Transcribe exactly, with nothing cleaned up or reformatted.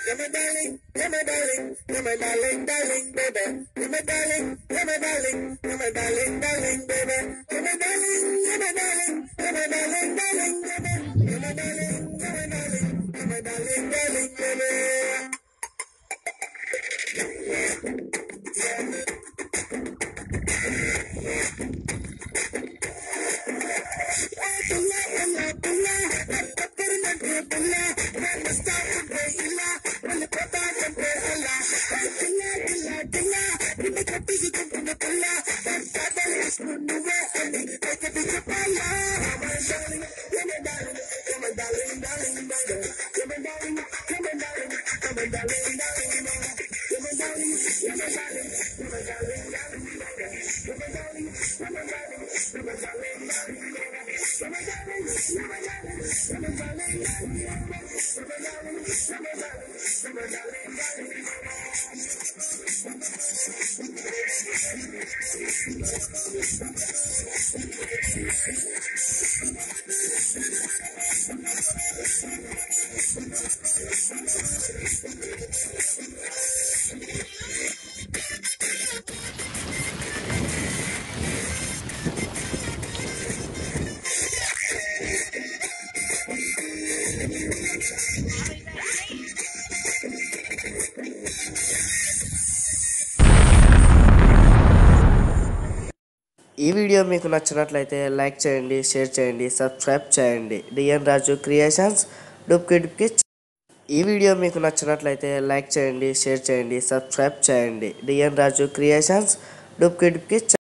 you're my darling, you're my darling, you're my darling, darling, baby. You're my darling, you're my darling, you're my darling, darling, baby. You're my darling, you're my darling, you're my darling, darling, baby. You're my darling, you're my darling, you're my darling, darling, baby. ఈ video మీకు నచ్చినట్లయితే like చేయండి, share చేయండి, subscribe చేయండి. DN Raju creations డూప్కి డూప్కి. ఈ video మీకు నచ్చినట్లయితే లైక్ చేయండి, షేర్ చేయండి, సబ్స్క్రైబ్ చేయండి. డిఎన్ రాజు క్రియేషన్స్ డూప్కి డూప్కి.